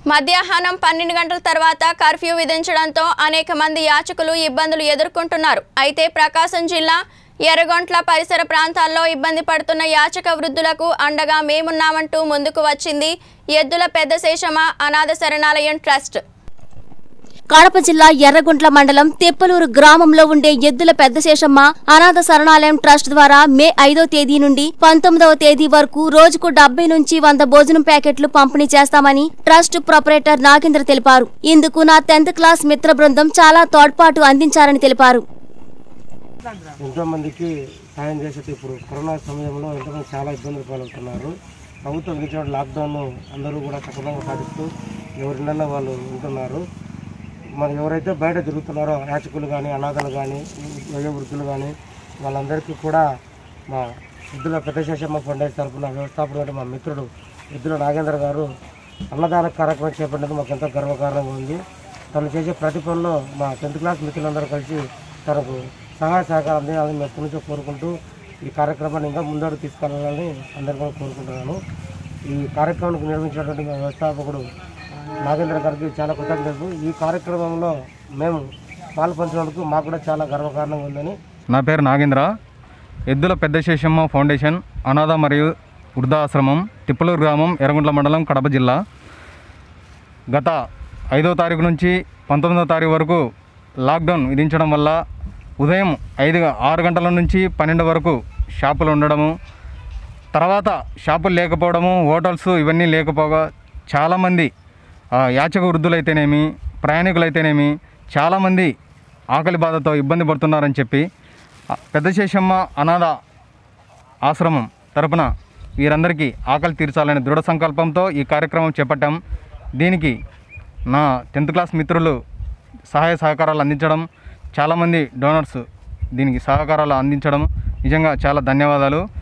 మధ్యాహ్నం 12 గంటల తర్వాత కర్ఫ్యూ విధించడంతో అనేక మంది యాచకులు ఇబ్బందులు ఎదుర్కొంటున్నారు. అయితే ప్రకాశం జిల్లా ఎర్రగొంట్ల పరిసర ప్రాంతాల్లో ఇబ్బంది పడుతున్న యాచక వృద్ధులకు అండగా మేమున్నామంటూ ముందుకు వచ్చింది ఎద్దుల పెద్ద శేషమ్మ అనాథ శరణాలయం ట్రస్ట్. కడప జిల్లా ఎర్రగుంట్ల మండలం తెప్పలూరు గ్రామంలో ఉండే ఎద్దుల పెద్ద శేషమ్మ అనాథ శరణాలయం ట్రస్ట్ ద్వారా మే 5వ తేదీ నుండి 19వ తేదీ వరకు రోజుకు 70 నుంచి 100 భోజనం ప్యాకెట్లు పంపిణీ చేస్తామని ట్రస్ట్ ప్రొపరేటర్ నాగేంద్ర తెలిపారు. ఇందుకు నా 10th క్లాస్ మిత్ర బృందం చాలా తోడ్పాటు అందించారని తెలిపారు. ఎంతో మందికి సాయం చేసే ఇప్పుడు కరోనా సమయంలో ఎంతోమంది చాలా ఇబ్బందులు పాలవుతున్నారు. ప్రభుత్వం విధించిన లాక్డౌన్ అందరూ కూడా సక్రమంగా పాటిస్తూ ఎవరినన్నా వాళ్ళు ఉంటున్నారు. మరి ఎవరైతే బయట తిరుగుతున్నారో యాచకులు కానీ అనాథలు కానీ వయోవృద్ధులు కానీ వాళ్ళందరికీ కూడా మా ఎద్దుల పెద్ద శేషమ్మ ఫౌండేషన్ తరఫున వ్యవస్థాపకుడు మా మిత్రుడు ఎద్దుల నాగేంద్ర గారు అన్నదాన కార్యక్రమం చేపట్టినందుకు మాకు ఎంతో గర్వకారణంగా ఉంది. తను చేసే ప్రతి పనిలో మా 10th క్లాస్ మిత్రులందరూ కలిసి తనకు సహాయ సహకారం అందించాలని మేము ఎప్పటి నుంచో కోరుకుంటూ ఈ కార్యక్రమాన్ని ఇంకా ముందడుగు తీసుకెళ్లాలని అందరికీ కోరుకుంటున్నాను. ఈ కార్యక్రమానికి నిర్వహించినటువంటి మా వ్యవస్థాపకుడు నాగేంద్ర గారికి చాలా కృతజ్ఞతలు. ఈ కార్యక్రమంలో మేము పాల్పంచినందుకు మాకు కూడా చాలా గర్వకారణంగా ఉందని. నా పేరు నాగేంద్ర. ఎద్దుల పెద్ద శేషమ్మ ఫౌండేషన్ అనాథ మరియు వృద్ధాశ్రమం తిప్పలూరు గ్రామం ఎర్రగుంట్ల మండలం కడప జిల్లా. గత 5వ తారీఖు నుంచి 19వ తారీఖు వరకు లాక్డౌన్ విధించడం వల్ల ఉదయం 6 గంటల నుంచి 12 వరకు షాపులు ఉండడము, తర్వాత షాపులు లేకపోవడము, హోటల్స్ ఇవన్నీ లేకపోగా చాలామంది యాచక వృద్ధులైతేనేమి ప్రయాణికులైతేనేమి చాలామంది ఆకలి బాధతో ఇబ్బంది పడుతున్నారని చెప్పి పెద్ద శేషమ్మ అనాథ ఆశ్రమం తరపున వీరందరికీ ఆకలి తీర్చాలనే దృఢ సంకల్పంతో ఈ కార్యక్రమం చేపట్టాం. దీనికి నా 10th క్లాస్ మిత్రులు సహాయ సహకారాలు అందించడం, చాలామంది డోనర్స్ దీనికి సహకారాలు అందించడం నిజంగా చాలా ధన్యవాదాలు.